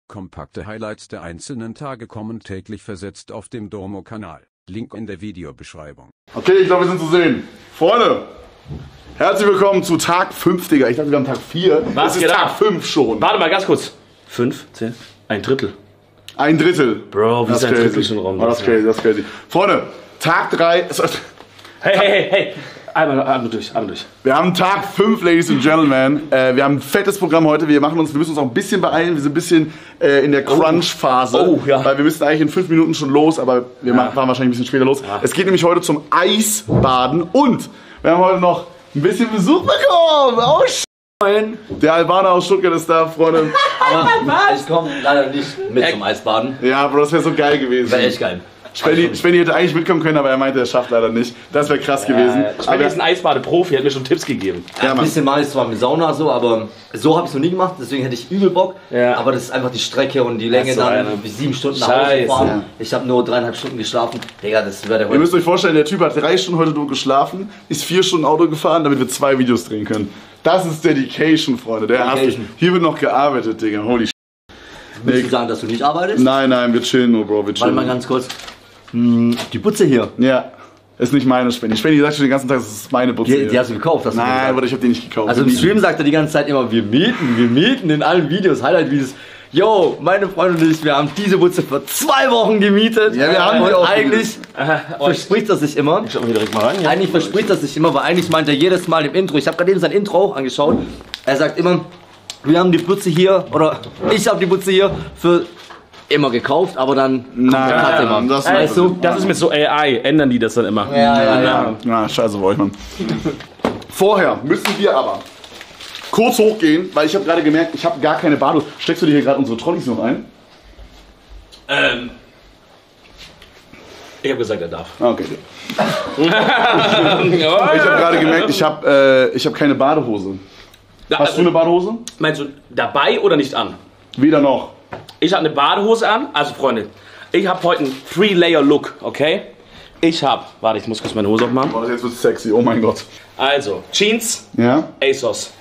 Kompakte Highlights der einzelnen Tage kommen täglich versetzt auf dem Domo-Kanal. Link in der Videobeschreibung. Okay, ich glaube, wir sind zu sehen. Freunde, herzlich willkommen zu Tag 5, Digga. Ich dachte, wir haben Tag 4. Was es ist Tag 5 schon. Warte mal, ganz kurz. 5, 10, ein Drittel. Ein Drittel. Bro, wie ist ein Drittel schon rum? Oh, das ist crazy, das ist crazy. Freunde, Tag 3. Hey. Einmal durch. Wir haben Tag 5, Ladies and Gentlemen. Wir haben ein fettes Programm heute. Wir müssen uns auch ein bisschen beeilen. Wir sind ein bisschen in der Crunch-Phase. Oh, ja. Weil wir müssen eigentlich in 5 Minuten schon los, aber wir waren wahrscheinlich ein bisschen später los. Ja. Es geht nämlich heute zum Eisbaden und wir haben heute noch ein bisschen Besuch bekommen. Oh, der Albaner aus Stuttgart ist da, Freunde. Aber ich komme leider nicht mit zum Eisbaden. Ja, Bro, das wäre so geil gewesen. Wäre echt geil. Svenny hätte eigentlich mitkommen können, aber er meinte, er schafft leider nicht. Das wäre krass gewesen. Svenny ist ein Eisbadeprofi, hat mir schon Tipps gegeben. Ja, Ein bisschen mache ich zwar mit Sauna so, aber so habe ich es noch nie gemacht, deswegen hätte ich übel Bock. Ja. Aber das ist einfach die Strecke und die Länge So dann, eine. wie 7 Stunden nach Hause Scheiße. fahren. Ja. Ich habe nur 3,5 Stunden geschlafen. Digga, das wäre der Ihr heute. müsst euch vorstellen, der Typ hat 3 Stunden heute nur geschlafen, ist 4 Stunden Auto gefahren, damit wir 2 Videos drehen können. Das ist Dedication, Freunde. Hier wird noch gearbeitet, Digga. Holy shit. Willst du sagen, dass du nicht arbeitest? Nein, wir chillen nur, Bro. Wir Warte chillen. mal ganz kurz. Die Butze hier, Ja, ist nicht meine Svenny. Svenny sagt schon den ganzen Tag, das ist meine Butze. die hast du gekauft. Hast du Nein, gesagt. aber ich hab die nicht gekauft. Also im Stream sagt er die ganze Zeit immer, wir mieten in allen Videos, Highlight-Videos. Yo, meine Freunde und ich, wir haben diese Butze für 2 Wochen gemietet. Ja, wir haben die und auch eigentlich verspricht er sich immer. Ich schau mal hier direkt mal rein. Ja. Eigentlich verspricht er sich immer, weil eigentlich meint er jedes Mal im Intro, ich habe gerade eben sein Intro auch angeschaut, er sagt immer, wir haben die Butze hier, oder ich habe die Butze hier für immer gekauft, aber dann Nein, immer. das Weißt du, das ist mit so AI, ändern die das dann immer. Ja. Na, scheiße bei euch, Mann. Vorher müssen wir aber kurz hochgehen, weil ich habe gerade gemerkt, ich habe gar keine Badehose. Steckst du dir hier gerade unsere Trolleys noch ein? Ich habe gesagt, er darf. Ah, okay. Ich habe gerade gemerkt, ich hab keine Badehose. Hast du eine Badehose? Meinst du dabei oder nicht an? Weder noch. Ich habe eine Badehose an, also Freunde, ich habe heute einen 3-Layer-Look, okay? Ich muss kurz meine Hose aufmachen. Oh, jetzt wird's sexy, oh mein Gott. Also, Jeans, Ja? ASOS.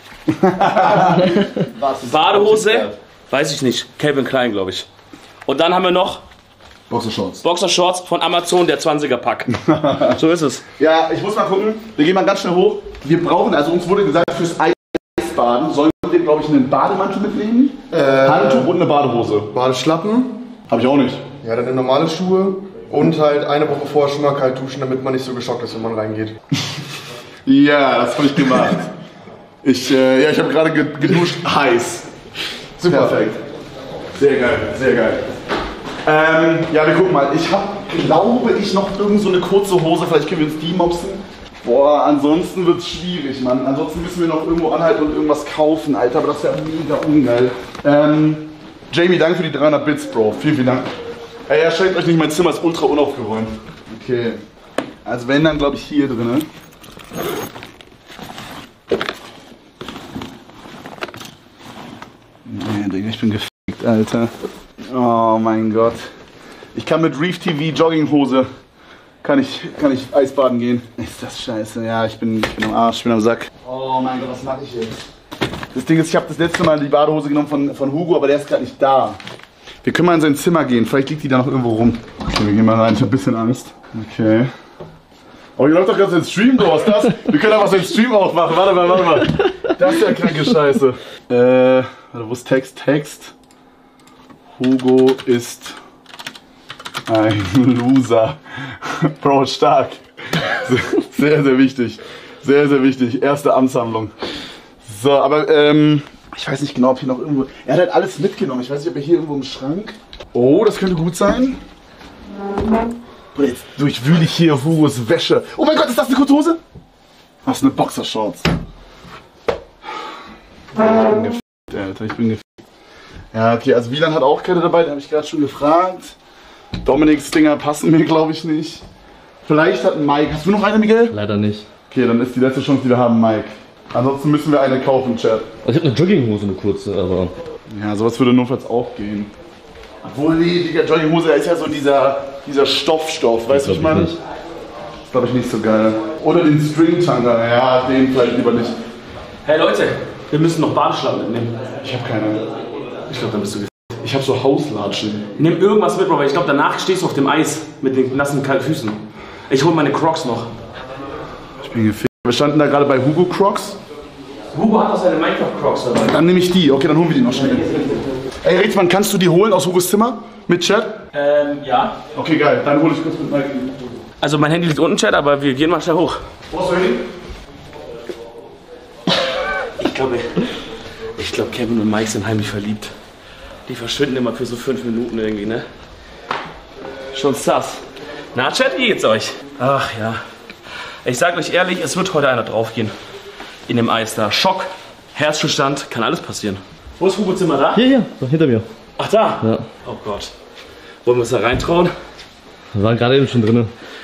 Badehose, weiß ich nicht, Calvin Klein, glaube ich. Und dann haben wir noch Boxershorts. Boxershorts von Amazon, der 20er-Pack. So ist es. Ja, ich muss mal gucken. Wir gehen mal ganz schnell hoch. Wir brauchen, also uns wurde gesagt, fürs Eisbaden sollen wir, glaube ich, einen Bademantel mitnehmen, Handtuch und eine Badehose. Badeschlappen, Habe ich auch nicht. ja, dann normale Schuhe und halt eine Woche vorher schon mal kalt duschen, damit man nicht so geschockt ist, wenn man reingeht. Ja, das habe ich gemacht. Ich habe gerade geduscht, heiß. Super. Perfekt. Sehr geil, sehr geil. Ja, wir gucken mal. Ich habe, glaube ich, noch irgend so eine kurze Hose. Vielleicht können wir uns die mopsen. Boah, ansonsten wird's schwierig, Mann. Ansonsten müssen wir noch irgendwo anhalten und irgendwas kaufen, Alter. Aber das wäre mega ungeil. Jamie, danke für die 300 Bits, Bro. Vielen Dank. Ey, erschreckt euch nicht, mein Zimmer ist ultra unaufgeräumt. Okay. Also wenn, dann glaube ich hier drin. Nee, Digga, ich bin gefickt, Alter. Oh mein Gott. Ich kann mit Reef TV Jogginghose kann ich Eisbaden gehen. Ist das scheiße? Ja, ich bin am Arsch, ich bin am Sack. Oh mein Gott, was mache ich jetzt? Das Ding ist, ich habe das letzte Mal die Badehose genommen von Hugo, aber der ist gerade nicht da. Wir können mal in sein Zimmer gehen, vielleicht liegt die da noch irgendwo rum. Okay, wir gehen mal rein, ich habe ein bisschen Angst. Okay. Oh, hier läuft doch gerade sein Stream, Bro, was ist das? Wir können einfach seinen Stream aufmachen, warte mal. Das ist ja kranke Scheiße. Warte, wo ist Text? Text. Hugo ist ein Loser. Bro, stark. Sehr, sehr wichtig. Sehr, sehr wichtig. Erste Amtshandlung. So, aber ich weiß nicht genau, ob hier noch irgendwo... Er hat halt alles mitgenommen. Ich weiß nicht, ob er hier irgendwo im Schrank... Oh, das könnte gut sein. Boah, jetzt durchwühle ich hier Hugos Wäsche. Oh mein Gott, ist das eine kurze Hose? Das ist eine Boxershorts. Ich bin gefickt, Alter. Ich bin gefickt. Ja, okay, also Wieland hat auch keine dabei, den habe ich gerade schon gefragt. Dominiks Dinger passen mir, glaube ich, nicht. Vielleicht hat Mike... Hast du noch eine, Miguel? Leider nicht. Okay, dann ist die letzte Chance, die wir haben, Mike. Ansonsten müssen wir eine kaufen, Chat. Ich habe eine Jogginghose, eine kurze, aber... Ja, sowas würde notfalls auch gehen. Obwohl, die Jogginghose ist ja so dieser Stoff, weißt du, was ich meine? Das ist, glaube ich, nicht so geil. Oder den String-Tanga, ja, den vielleicht lieber nicht. Hey Leute, wir müssen noch Badeschlappen mitnehmen. Ich habe keine. Ich glaube, dann bist du Ich hab so Hauslatschen. Nimm irgendwas mit, Bro, weil ich glaube, danach stehst du auf dem Eis mit den nassen kalten Füßen. Ich hol meine Crocs noch. Ich bin gefickt. Wir standen da gerade bei Hugo Crocs. Hugo hat auch seine Minecraft-Crocs dabei. Dann nehme ich die. Okay, dann holen wir die noch schnell. Ey, Ritzmann, kannst du die holen aus Hugos Zimmer? Mit Chat? Ja. Okay, geil. Dann hole ich kurz mit Mike. Also mein Handy liegt unten, Chat, aber wir gehen mal schnell hoch. Wo ist dein Handy? Ich glaube, Kevin und Mike sind heimlich verliebt. Die verschwinden immer für so 5 Minuten irgendwie, ne? Schon sass. Na, Chat, wie geht's euch? Ach ja. Ich sag euch ehrlich, es wird heute einer draufgehen. In dem Eis da. Schock, Herzstillstand, kann alles passieren. Wo ist Hugo Zimmer da? Hier, hinter mir. Ach, da? Ja. Oh Gott. Wollen wir uns da reintrauen? Wir waren gerade eben schon drin.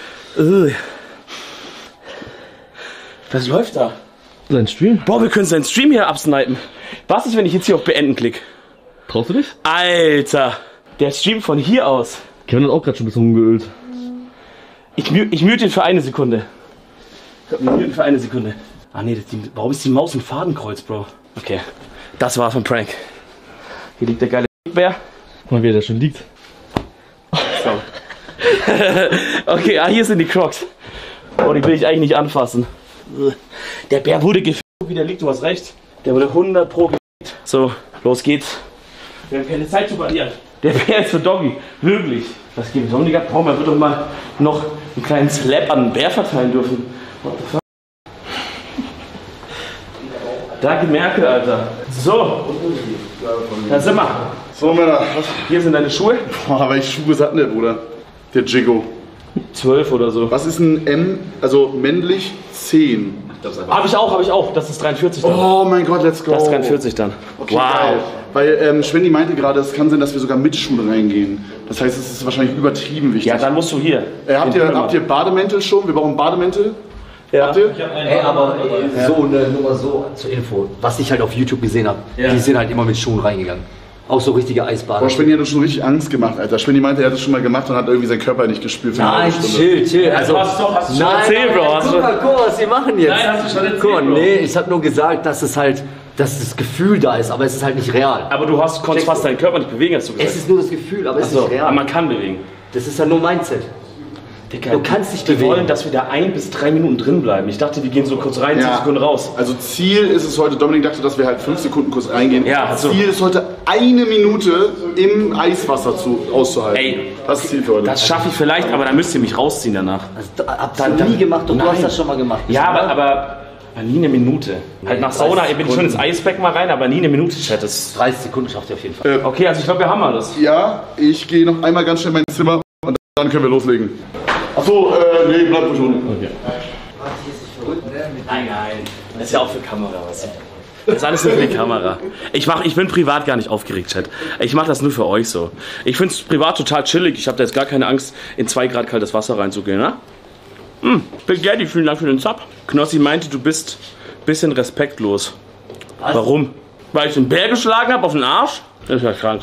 Was läuft da? Sein Stream? Boah, wir können seinen Stream hier absnipen. Was ist, wenn ich jetzt hier auf Beenden klicke? Traust du dich? Alter, der streamt von hier aus. Kevin hat auch gerade schon ein bisschen rumgeölt. Ich mute ihn für eine Sekunde. Für eine Sekunde. Ah nee, warum ist die Maus ein Fadenkreuz, Bro? Okay, das war's vom Prank. Hier liegt der geile Bär. Guck mal, wie der schon liegt. So. Okay, hier sind die Crocs. Oh, die will ich eigentlich nicht anfassen. Der Bär wurde gefickt, wie der liegt, du hast recht. Der wurde 100 Pro gefickt. So, los geht's. Wir haben keine Zeit zu verlieren. Der Bär ist für Doggy. Wirklich. Was geht mit Dominik ab? Man wird doch mal noch einen kleinen Slap an den Bär verteilen dürfen. What the fuck? Danke, Merkel, Alter. So. Da sind wir. So, Männer. Hier sind deine Schuhe. Boah, welche Schuhe hat denn der Bruder? Der Jiggo. 12 oder so. Was ist ein M, also männlich 10? Hab ich auch. Das ist 43 dann. Oh mein Gott, let's go. Das ist 43 dann. Okay, geil. Weil Schwendi meinte gerade, es kann sein, dass wir sogar mit Schuhe reingehen. Das heißt, es ist wahrscheinlich übertrieben wichtig. Ja, dann musst du hier. Habt ihr Bademäntel schon? Wir brauchen Bademäntel. Ja. Habt ihr? Ey, aber so, nur mal so zur Info. Was ich halt auf YouTube gesehen habe, die sind halt immer mit Schuhen reingegangen. Auch so richtige Eisbaden. Boah, Schwendi hat uns schon richtig Angst gemacht, Alter. Schwendi meinte, er hat es schon mal gemacht und hat irgendwie seinen Körper nicht gespürt. Für eine Nein, halbe Stunde. chill. Also, hast du schon erzählt, Bro. Guck mal, was sie machen jetzt. Nein, hast du schon erzählt, Guck mal, Bro. nee, ich hab nur gesagt, dass es halt, dass das Gefühl da ist, aber es ist halt nicht real. Aber du konntest fast deinen Körper nicht bewegen, hast du gesagt. Es ist nur das Gefühl, aber es ist So, nicht real. aber man kann bewegen. Das ist ja nur Mindset. Digga, Du kannst dich die bewegen. wollen, dass wir da 1 bis 3 Minuten drin bleiben. Ich dachte, wir gehen so kurz rein, 10 Sekunden raus. Also Ziel ist es heute, Dominik dachte, dass wir halt 5 Sekunden kurz reingehen. Ja, so. Ziel ist heute 1 Minute im Eiswasser auszuhalten. Ey, das ist Ziel für heute. Das schaffe ich vielleicht, aber dann müsst ihr mich rausziehen danach. Also, habt ihr nie gemacht und du hast das schon mal gemacht. Ja, aber nie eine Minute. Halt nach Sauna, ich bin schon ins Eisbecken mal rein, aber nie eine Minute, Chat. 30 Sekunden schafft ihr auf jeden Fall. Okay, also ich glaube, wir haben alles. Ja, ich gehe noch einmal ganz schnell in mein Zimmer und dann können wir loslegen. Achso, nee, bleibt schon. Okay. Nein. Das ist ja auch für Kamera, was? Das ist alles nur für die Kamera. Ich bin privat gar nicht aufgeregt, Chat. Ich mache das nur für euch so. Ich finde es privat total chillig. Ich habe da jetzt gar keine Angst, in 2 Grad kaltes Wasser reinzugehen, ne? Spaghetti, vielen Dank für den Sub. Knossi meinte, du bist ein bisschen respektlos. Was? Warum? Weil ich den Bär geschlagen habe auf den Arsch? Das ist ja krank.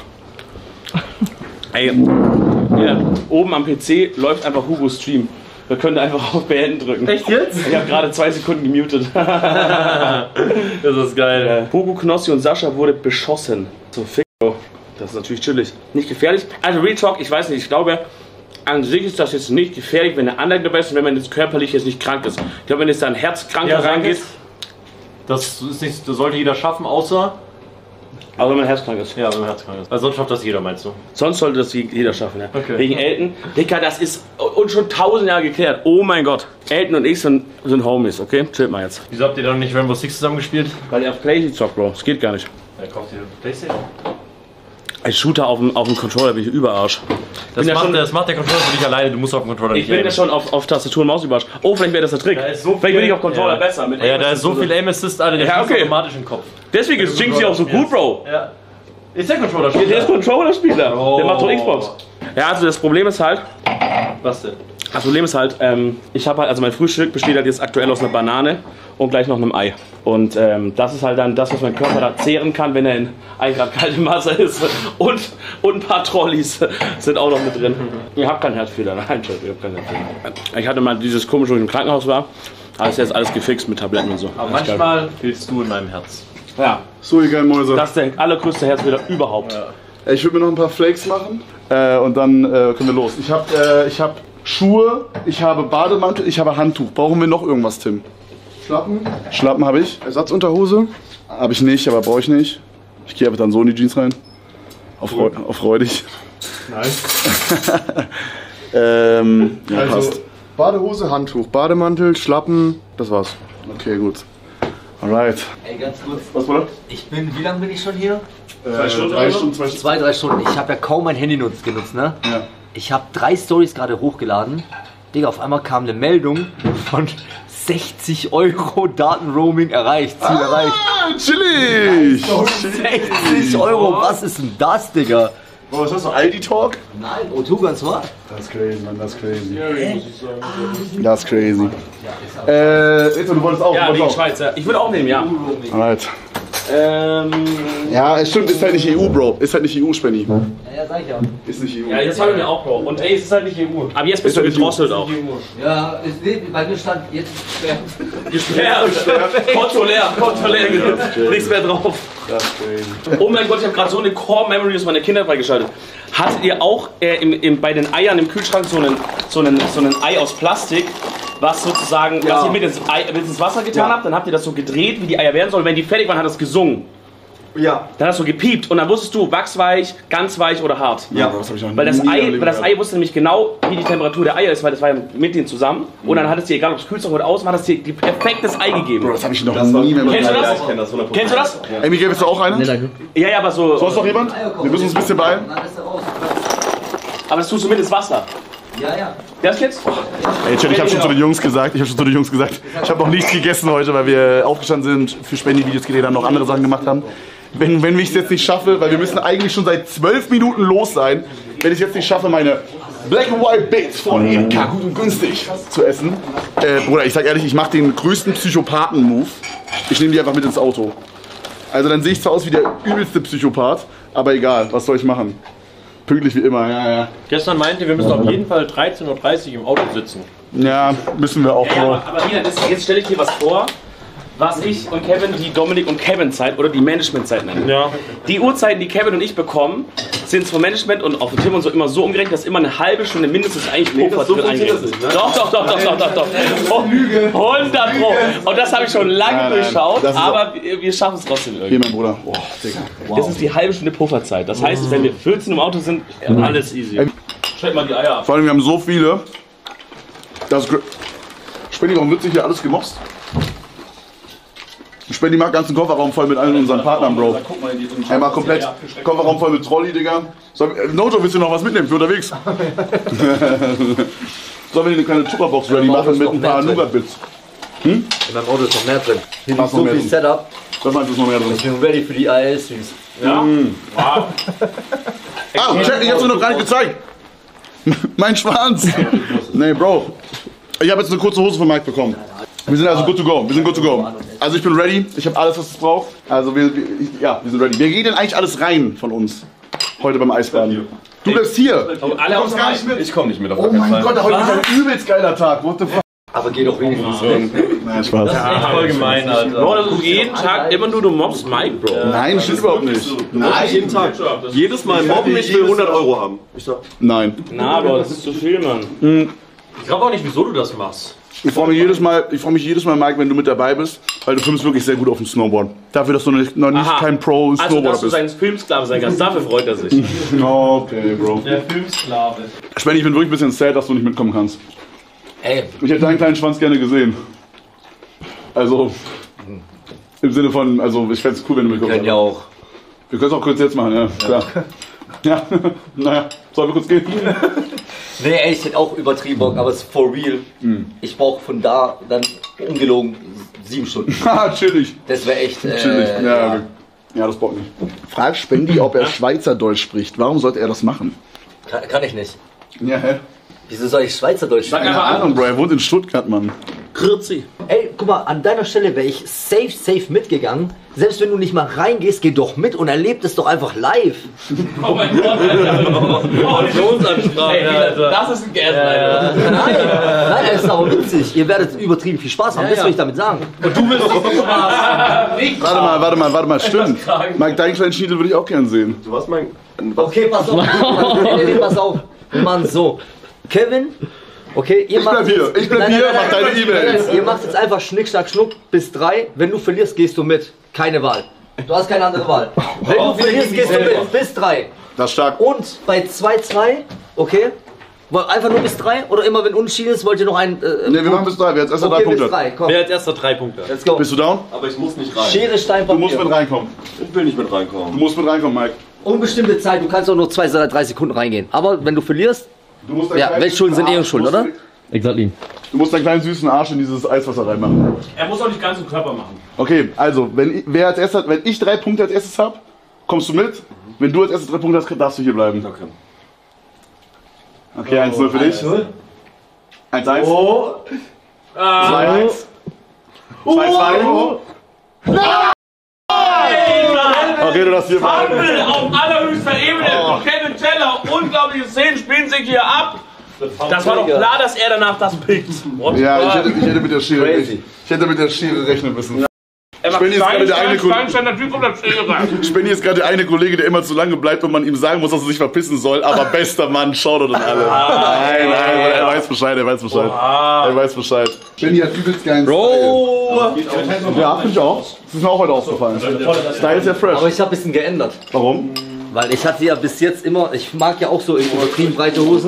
Ey, hier, oben am PC läuft einfach Hugos Stream. Wir können einfach auf Beenden drücken. Echt jetzt? Ich habe gerade 2 Sekunden gemutet. Das ist geil. Hugo, Knossi und Sascha wurde beschossen. So, fick. Das ist natürlich chillig. Nicht gefährlich. Also Real Talk, ich weiß nicht, ich glaube, an sich ist das jetzt nicht gefährlich, wenn der Anlage dabei ist und wenn man jetzt körperlich jetzt nicht krank ist. Ich glaube, wenn jetzt da ein Herzkranker reingeht. Das sollte jeder schaffen, außer. Aber wenn man herzkrank ist. Ja, wenn man herzkrank ist. Also sonst schafft das jeder, meinst du? Sonst sollte das jeder schaffen, ja. Okay. Wegen Elton. Dicker, das ist uns schon 1000 Jahre geklärt. Oh mein Gott. Elton und ich sind Homies, okay? Chillt mal jetzt. Wieso habt ihr dann nicht Rainbow Six zusammen gespielt? Weil er auf Playstation zockt, Bro. Das geht gar nicht. Er kauft dir Playstation. Als Shooter auf dem Controller bin ich Überarsch. Das macht der Controller für dich alleine, du musst auf dem Controller Ich bin ja schon auf Tastatur und Maus überrascht. Oh, vielleicht wäre das der Trick. Da ist so vielleicht bin ich viel- auf Controller ja. besser. Mit Ja, da ist so viel Aim Assist, Alter, der Ja, schießt okay. automatisch im Kopf. Deswegen ist Jinxie auch so gut, Bro. Ja. Ist der Controller Der ist Controller-Spieler. Oh. Der macht doch Xbox. Ja, also das Problem ist halt, Was denn? ich habe halt, also mein Frühstück besteht halt jetzt aktuell aus einer Banane und gleich noch einem Ei. Und das ist halt dann das, was mein Körper da zehren kann, wenn er in 1 Grad kaltem Wasser ist. Und ein paar Trolleys sind auch noch mit drin. Ich habe keinen Herzfehler, nein, ich habe keinen Herzfehler. Ich hatte mal dieses komische, wo ich im Krankenhaus war, aber ist jetzt alles gefixt mit Tabletten und so. Aber Alles geil. manchmal fehlst du in meinem Herz. Ja, So, ihr geilen Mäuse. das ist der allergrößte Herzfehler überhaupt. Ich würde mir noch ein paar Flakes machen und dann können wir los. Ich hab Schuhe, ich habe Bademantel, ich habe Handtuch. Brauchen wir noch irgendwas, Tim? Schlappen habe ich. Ersatzunterhose? Habe ich nicht, aber brauche ich nicht. Ich gehe einfach dann so in die Jeans rein. Auf freudig. Nein. Ja, Also passt. Badehose, Handtuch, Bademantel, Schlappen, das war's. Okay, gut. Alright. Ey, ganz kurz. Was, Bruder? Wie lange bin ich schon hier? 3 Stunden, 2 Stunden. 2-3 Stunden. Ich habe ja kaum mein Handy genutzt, ne? Ja. Ich habe 3 Stories gerade hochgeladen. Digga, auf einmal kam eine Meldung von 60 € Datenroaming erreicht. Ziel erreicht. Chillig! 60 €, was ist denn das, Digga? Bro, was hast du, Aldi-Talk? Nein, O2 ganz wahr? Das ist crazy, Mann, das ist crazy. Das ist crazy. Du wolltest auch, Ja, du wegen wolltest auch. Schweiz, ja. Ich würde auch nehmen, ja. Alright. Ja, es stimmt, ist halt nicht EU, Bro. Ist halt nicht EU, Spenny. Ja, sag ich ja. Ist nicht EU. Ja, jetzt haben wir mir auch, Bro. Und ey, es ist halt nicht EU. Aber jetzt bist du gedrosselt auch. Ja, bei mir stand jetzt Gesperrt. Konto leer. Nichts mehr drauf. Oh mein Gott, ich habe gerade so eine Core-Memory aus meiner Kindheit freigeschaltet. Hattet ihr auch bei den Eiern im Kühlschrank so einen Ei aus Plastik, was sozusagen, was ihr mit ins Wasser getan habt, dann habt ihr das so gedreht, wie die Eier werden sollen. Wenn die fertig waren, hat das gesungen. Ja. Dann hast du gepiept und dann wusstest du, wachsweich, ganz weich oder hart. Ja, das habe ich noch Weil das nie Ei wusste nämlich genau, wie die Temperatur der Eier ist, weil das war ja mit denen zusammen. Und dann hat es dir, egal ob es Kühlschrank oder aus, hat es dir die perfektes Ei gegeben. Bro, das habe ich noch nie mehr Kennst du das? Ja, ich kenn das 100%. Kennst du das? Ey, Miguel, willst du auch eine? Ja, ja, aber so. Sonst noch jemand? Wir müssen uns ein bisschen beeilen. Aber das tust du mit ins Wasser. Ja. Das jetzt? Ey, Chat, ich habe schon zu den Jungs gesagt, ich habe noch nichts gegessen heute, weil wir aufgestanden sind, für Spendi-Videos gedreht haben, noch andere Sachen gemacht haben. Wenn ich es jetzt nicht schaffe, weil wir müssen eigentlich schon seit 12 Minuten los sein, wenn ich es jetzt nicht schaffe, meine Black and White Bits von EMK gut und günstig zu essen. Bruder, ich sag ehrlich, ich mache den größten Psychopathen-Move. Ich nehme die einfach mit ins Auto. Also dann sehe ich zwar aus wie der übelste Psychopath, aber egal, was soll ich machen? Pünktlich wie immer, ja. Gestern meinte, wir müssen auf jeden Fall 13:30 Uhr im Auto sitzen. Ja, müssen wir auch, Ja, Bro. aber hier, jetzt stelle ich dir was vor, was ich und Kevin die Dominik und Kevin Zeit oder die Management-Zeit nennen. Ja. Die Uhrzeiten, die Kevin und ich bekommen, sind vom Management und auch von Tim und so immer so umgerechnet, dass immer eine halbe Stunde mindestens eigentlich Puffer drin eingerechnet ist. Doch. Oh, 100 Pro. Und das habe ich schon lange Nein, durchschaut, das ist aber wir schaffen es trotzdem irgendwie. Hier, mein Bruder. Oh, Digga. Das ist die halbe Stunde Pufferzeit. Das heißt, wenn wir 14 im Auto sind, alles easy. Schreib mal die Eier ab. Vor allem, wir haben so viele. Spendi, warum wird sich hier alles gemobst? Spendi macht ganzen Kofferraum voll mit allen unseren Partnern, Bro. Er macht komplett Kofferraum voll mit Trolley, Digga. Noto, willst du noch was mitnehmen für unterwegs? Sollen wir hier eine kleine Tupperbox ready machen mit ein paar Nougat-Bits? In meinem Auto ist noch mehr drin. Hier Was liegt noch so mehr viel drin? Setup. Was meinst du, ist noch mehr drin? Ich bin ready für die IS-Süß. Ja? Wow. Ah, Chat, ich hab's dir noch gar nicht gezeigt. Mein Schwanz. Nee, Bro. Ich habe jetzt eine kurze Hose von Mike bekommen. Wir sind also good to go. Also ich bin ready. Ich habe alles, was es braucht. Also wir sind ready. Wer geht denn eigentlich alles rein von uns? Heute beim Eisbaden. Du bleibst hier. Alle kommst gar nicht mit. Ich komme nicht mit auf Oh mein Gott, heute ist ein übelst geiler Tag. What the fuck? Aber geh doch wenigstens weg. Nein, Spaß. Voll gemein, Alter. Bro, das ist jeden Tag immer nur du mobst Mike, Bro. Nein, stimmt überhaupt nicht. Jeden Tag. Jedes Mal mobben, ich will 100 € haben. Nein. Na, Bro, das ist zu viel, Mann. Ich glaube auch nicht, wieso du das machst. Ich freue mich jedes Mal, Mike, wenn du mit dabei bist, weil du filmst wirklich sehr gut auf dem Snowboard. Dafür, dass du noch nicht Aha. kein Also, Pro-Snowboarder dass du bist. sein Filmsklave sein kannst, dafür freut er sich. Okay, Bro. Der Filmsklave. Spendi, ich bin wirklich ein bisschen sad, dass du nicht mitkommen kannst. Ey, Ich hätte deinen kleinen Schwanz gerne gesehen. Also, im Sinne von, also ich fände es cool, wenn du wir mitkommst. können ja auch. Wir können es auch kurz jetzt machen, ja, klar. Ja, naja, sollen wir kurz gehen? Nee, ey, ich hätte auch übertrieben Bock, aber es ist for real. Ich brauche von da dann ungelogen 7 Stunden. Haha, chillig. Das wäre echt. Chillig. Ja, das bockt nicht. Frag Spendi, ob er Schweizerdeutsch spricht. Warum sollte er das machen? Kann ich nicht. Ja, hä? Wieso soll ich Schweizerdeutsch Sag sprechen? einfach Keine Ahnung, Bro, er wohnt in Stuttgart, Mann. Grüezi. Ey, guck mal, an deiner Stelle wäre ich safe mitgegangen. Selbst wenn du nicht mal reingehst, geh doch mit und erleb es doch einfach live. Oh mein Gott, Alter. Das ist ein Gaslighter. Nein, das ist aber witzig. Ihr werdet übertrieben viel Spaß haben, das will ich damit sagen. Und du willst auch Spaß haben. Warte mal, stimmt. Mike, deinen kleinen Schniedel würde ich auch gern sehen. Du warst mein. Okay, pass auf. Nee, pass auf. Wir machen so. Kevin, okay, ihr macht Ich bleib hier, mach deine E-Mails. Ihr macht jetzt einfach Schnick, Schnack, Schnuck bis 3. Wenn du verlierst, gehst du mit. Keine Wahl. Du hast keine andere Wahl. Wenn du verlierst, gehst du mit. Bis 3. Das ist stark. Und bei 2-2, okay? Einfach nur bis 3? Oder immer wenn unentschieden ist, wollt ihr noch einen. Ne, wir machen bis 3. Wer jetzt erster 3 okay, Punkte bis 3, komm. Wer als erster 3 Punkte? Let's go. Bist du down? Aber ich muss nicht rein. Schere, Stein, Du Papier. musst mit reinkommen. Ich will nicht mit Du reinkommen. musst mit reinkommen, Mike. Unbestimmte Zeit, du kannst auch nur 2 oder 3 Sekunden reingehen. Aber wenn du verlierst, Du musst deinen ja, kleinen Weltschulden sind süßen Ehrenschulden, Arsch- oder? Exactly. Du musst deinen kleinen süßen Arsch in dieses Eiswasser reinmachen. Er muss auch nicht ganz im Körper machen. Okay, also, wenn ich 3 Punkte als erstes habe, kommst du mit. Wenn du als erstes 3 Punkte hast, darfst du hier bleiben. Okay. Okay, 1-0 für dich. 1-1. 2-1. 2-2. Okay, du darfst hier bleiben. Fumble auf allerhöchster Ebene von Kevin Teller. Unglaubliche Szenen spielen sich hier ab. Das war doch klar, dass er danach das pickt. Ja, ich hätte mit der Schere rechnen müssen. Er Spenny ist gerade der eine Kollege. Typ um das Schere rein. Spenny ist gerade der eine Kollege, der immer zu lange bleibt und man ihm sagen muss, dass er sich verpissen soll. Aber bester Mann, Shoutout an alle. Nein, er weiß Bescheid, er weiß Bescheid. Spenny hat übelst geilen Bro! Ja, finde ich auch. Das ist mir auch heute aufgefallen. Style ist ja fresh. aber ich habe ein bisschen geändert. Warum? Weil ich hatte ja bis jetzt immer, ich mag ja auch so übertrieben breite Hosen.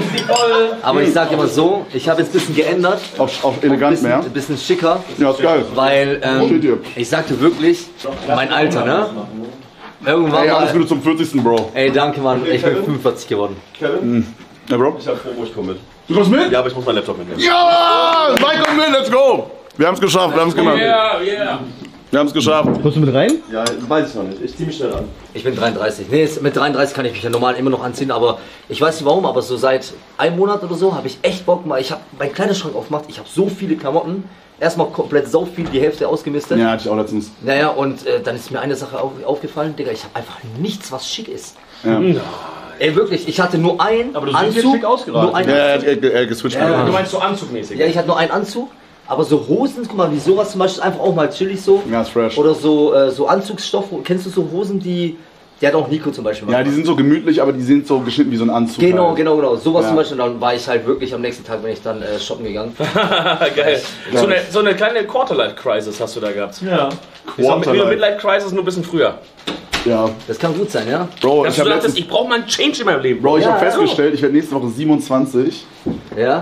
Aber ich sag immer so, ich habe jetzt ein bisschen geändert. Auf elegant mehr. Ein bisschen schicker. Ja, ist geil. Weil, Steht dir. ich sagte wirklich, mein Alter, ne? Irgendwann Ey, alles mal. Gute zum 40. Bro. Ey, danke, Mann. Ich bin 45 geworden. Ja, Bro? Ich hab Promo, ich komm mit. Du kommst mit? Ja, aber ich muss meinen Laptop mitnehmen. Ja! Mike kommt mit, let's go! Wir haben es geschafft, wir haben es gemacht. Yeah. Wir haben es geschafft. Kommst du mit rein? Ja, weiß ich noch nicht. Ich zieh mich schnell an. Ich bin 33. Nee, mit 33 kann ich mich ja normal immer noch anziehen, aber ich weiß nicht warum, aber so seit einem Monat oder so habe ich echt Bock, weil ich habe meinen Kleiderschrank aufgemacht, ich habe so viele Klamotten, erstmal komplett so viel, die Hälfte ausgemistet. Ja, hatte ich auch letztens. Naja, und dann ist mir eine Sache aufgefallen, Digga, ich habe einfach nichts, was schick ist. Ja. Ey, wirklich, ich hatte nur einen Aber du siehst Anzug, jetzt schick ausgeraten. nur einen Ja, er hat geswitcht. Du meinst so anzugmäßig? Ja, ich hatte nur einen Anzug, aber so Hosen, guck mal, wie sowas zum Beispiel, ist einfach auch mal chillig so. Ja, ist fresh. Oder so, so Anzugsstoff, kennst du so Hosen, die hat auch Nico zum Beispiel. Ja, die sind so gemütlich, aber die sind so geschnitten wie so ein Anzug. Genau, halt. genau. Sowas Ja. zum Beispiel. Und dann war ich halt wirklich am nächsten Tag, bin ich dann shoppen gegangen. Geil. So eine kleine Quarter-Life-Crisis hast du da gehabt. Ja. Wieder Midlife-Crisis, nur ein bisschen früher. Ja. Das kann gut sein, ja? Bro, Dass ich du habe dachtest, ich brauche mal einen Change in meinem Leben. Bro, ich Ja, habe ja. festgestellt, ich werde nächste Woche 27. Ja?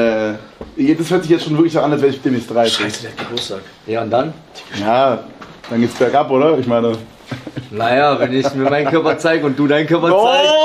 Das hört sich jetzt schon wirklich an, als wäre ich demnächst 30. Scheiße, der hat Geburtstag. Ja, und dann? Ja, dann geht's bergab, oder? Ich meine. Naja, wenn ich mir meinen Körper zeige und du deinen Körper zeigst.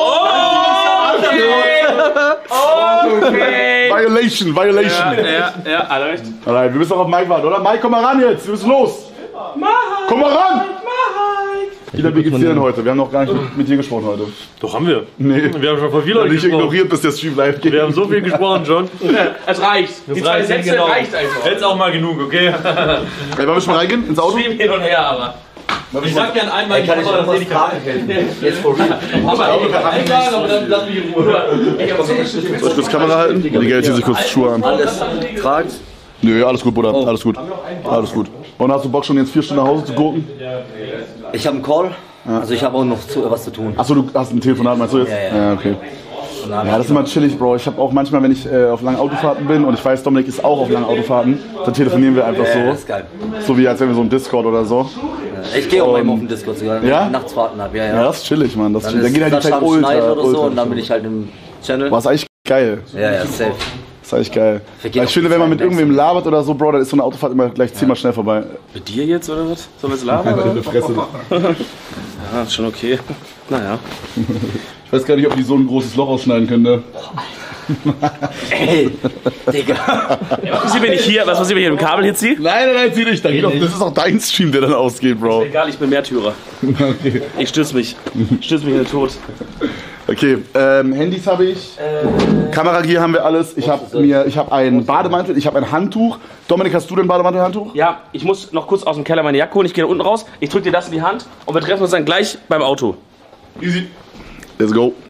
Okay. Violation. Ja, alle recht. Alright, wir müssen noch auf Mike warten, oder? Mike, komm mal ran jetzt, wir müssen los. Komm mal ran! Ida, wie geht's dir denn heute? Wir haben noch gar nicht mit dir gesprochen heute. Doch, haben wir. Nee. Wir haben schon vor viel Ich habe Leute dich gesprochen. ignoriert, bis der Stream live geht. Wir haben so viel gesprochen, John. Es reicht. Die zwei Sätze reicht einfach. Jetzt auch mal genug, okay? Ey, wollen wir schon mal reingehen? Ins Auto? Stream hin und her, aber. Ich sag gern einmal, Kann ich noch was fragen helfen? Jetzt for real. aber dann lass mich in Ruhe. Soll ich kurz Kamera halten? Die Geld zieht sich kurz die Schuhe an. Alles tragt. Nö, alles gut, Bruder. Alles gut. Alles gut. Und hast du Bock schon jetzt 4 Stunden nach Hause zu gucken? Ich habe einen Call. Also ich habe auch noch was zu tun. Achso, du hast ein Telefonat, meinst du jetzt? Ja. Okay. Ja, das ist immer chillig, Bro. Ich habe auch manchmal, wenn ich auf langen Autofahrten bin und ich weiß, Dominik ist auch auf langen Autofahrten, dann telefonieren wir einfach Das so. ist geil. So wie als wären wir so im Discord oder so. Ich gehe auch mal eben auf den Discord sogar. Ja? Nachtsfahrten habe, Ja, das ist chillig, Mann. Das ist chillig. Dann geht halt die Zeit Schneid ultra, oder so ultra. und dann bin ich halt im Channel. Was eigentlich geil. Ja, safe. Das ist eigentlich geil. Wir gehen Weil auf ich finde, die wenn man mit Zeit irgendwem labert oder so, Bro, dann ist so eine Autofahrt immer gleich 10-mal schnell vorbei. Mit dir jetzt oder was? Sollen wir jetzt labern? Deine Fresse. Ja, ist schon okay. Naja. Ich weiß gar nicht, ob die so ein großes Loch ausschneiden könnte. Ey, Digga. Was passiert, wenn ich hier, im Kabel hier ziehe? Nein, zieh dich. Das ist auch dein Stream, der dann ausgeht, Bro. Egal, ich bin Märtyrer. Okay. Ich stürze mich. In den Tod. Okay, Handys habe ich, Kameragear haben wir alles. Ich habe einen Bademantel, ich habe ein Handtuch. Dominik, hast du den Bademantel-Handtuch? Ja, ich muss noch kurz aus dem Keller meine Jacke holen. Ich gehe da unten raus. Ich drücke dir das in die Hand und wir treffen uns dann gleich beim Auto. Easy. Let's go.